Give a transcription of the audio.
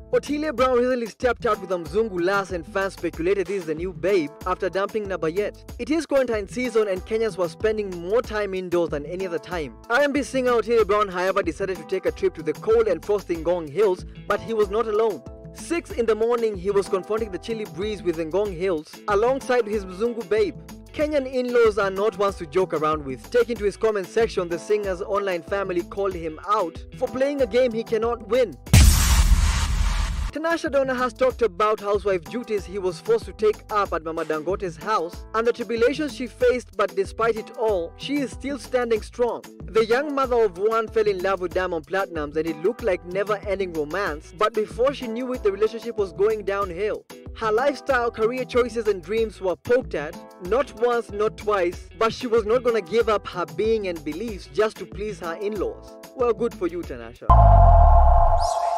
Otile Brown recently stepped out with Mzungu Lass and fans speculated this is the new babe after dumping Nabayet. It is quarantine season and Kenyans were spending more time indoors than any other time. R&B singer Otile Brown, however, decided to take a trip to the cold and frosty Ngong Hills, but he was not alone. 6 in the morning, he was confronting the chilly breeze with the Ngong Hills alongside his Mzungu babe. Kenyan in-laws are not ones to joke around with. Taking to his comment section, the singer's online family called him out for playing a game he cannot win. Tanasha Donna has talked about housewife duties he was forced to take up at Mama Dangote's house and the tribulations she faced, but despite it all, she is still standing strong. The young mother of one fell in love with Diamond Platnumz and it looked like never-ending romance, but before she knew it, the relationship was going downhill. Her lifestyle, career choices and dreams were poked at, not once, not twice, but she was not gonna give up her being and beliefs just to please her in-laws. Well, good for you, Tanasha.